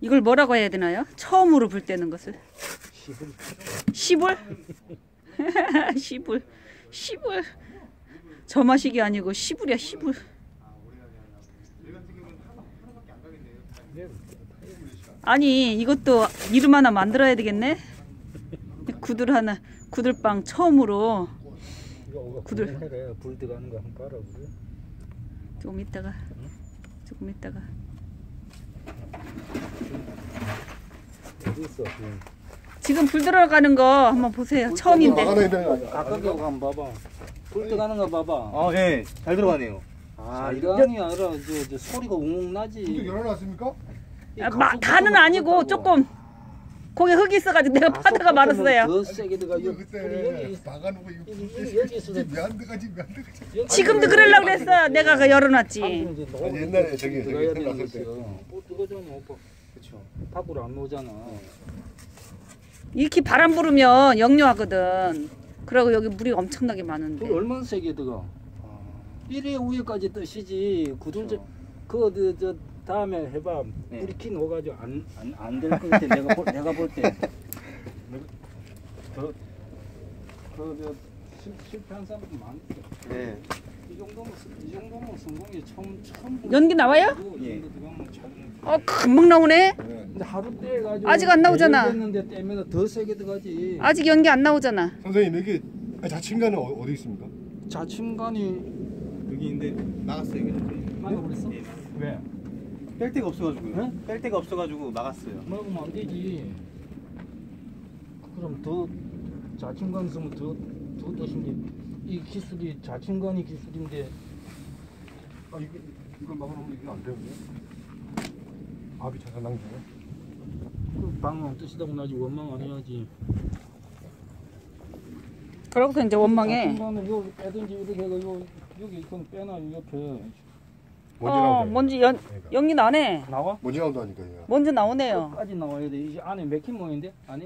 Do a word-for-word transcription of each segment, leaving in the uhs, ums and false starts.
이걸 뭐라고 해야 되나요? 처음으로 불 때는 것을. 시불? 시불. 시불. 저마식이 아니고 시불이야 시불. 아니 이것도 이름 하나 만들어야 되겠네. 구들 하나, 구들빵 처음으로. 구들. 불 들어가는 거 한번 깔아 그래. 조금 있다가, 조금 있다가. 어디 있어? 지금 불 들어가는 거 한번 보세요. 처음인데. 가까이 오고 한번 봐봐. 불 들어가는 거 봐봐. 아, 예, 잘 들어가네요. 아, 이거이 아니라 저, 저 소리가 웅웅 나지. 불도 열어놨습니까? 아, 마, 다는 아니고 조금 거기 흙이 있어가지고 내가 파다가 말았어요. 더 세게 들어가. 그때 막아놓고 이거 여기 있어. 왜안 들어가지 왜안 들어가지? 지금도 그러려고 그랬어. 내가 그 열어놨지. 옛날에 저기 저기 해놨을 때. 못 들어가잖아 오빠. 그렇죠. 밖으로 안 나오잖아. 이렇게 바람 불으면 역류하거든. 그리고 여기 물이 엄청나게 많은데. 불 얼마나 세게 들어가? 이래 위에까지 뜨시지. 구들 저 그 저 다음에 해봐. 네. 불이 키 녹아가지고 안안될 것 같아. 내가 볼 내가 볼 때. 저그저 실패한 사람 많. 네. 이 정도면 이 정도면 성공이 처음 처음. 연기 나와요? 예. 어 금방 나오네. 근데 하루 떼 가지고 아직 안 나오잖아. 했는데 떼면 더 세게 들어가지. 아직 연기 안 나오잖아. 선생님 여기 자침관은 어- 어디 있습니까? 자침관이 여기 있는데 나갔어요, 그냥. 막아버렸어? 네. 왜? 뺄 데가 없어가지고요. 네? 뺄 데가 없어가지고 막았어요. 막으면 안 되지. 그럼 더 자침관 쓰면 더더 뜻인데 이 기술이 자침관이 기술인데 아 이거 이걸 막아놓으면 이게 안 되는데? 압이 잘 낭비네. 그 방황 뜻이다고 나지 원망 안 해야지. 그러고서 이제 원망해. 자침관은 여기 빼든지 이렇게 해가 요 여기 그건 빼놔 요 옆에. 먼지 어 나온다. 먼지 연 연기 나네. 나와? 먼지 나온다니까 얘가. 먼지 나오네요. 끝까지 나와야 돼. 이제 안에 맥힌 모양인데 안에.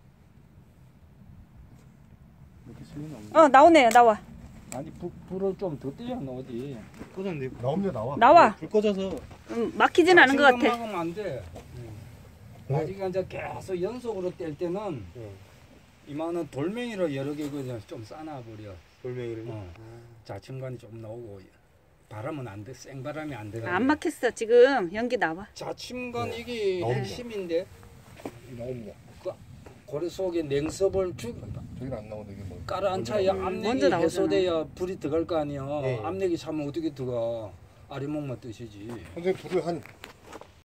이렇게 슬림 없네. 어 나오네요. 나와. 아니 불, 불을 좀 더 떼야 나오지. 꺼졌는데. 나오면 나와. 나와. 불 꺼져서. 음, 막히진 않은 것 같아. 막으면 안 돼. 나중에 이제 계속 연속으로 뗄 때는 네. 이만한 돌멩이로 여러 개 그냥 좀 싸놔버려. 돌멩이를. 어. 자침관이 좀 나오고 바람은 안 돼. 생바람이 안 들어가. 안 막혔어. 지금 연기 나와. 자침관 네. 이게 나옵니다. 핵심인데 나옵니다. 고래 속에 냉섭을 주 저기는 안 나오는데 이게 뭐. 깔아앉혀야 먼저 압력이 먼저 나오잖아. 해소돼야 불이 들어갈 거 아니야. 네. 압력이 차면 어떻게 들어가. 아래목만 뜨시지. 선생님 불을 한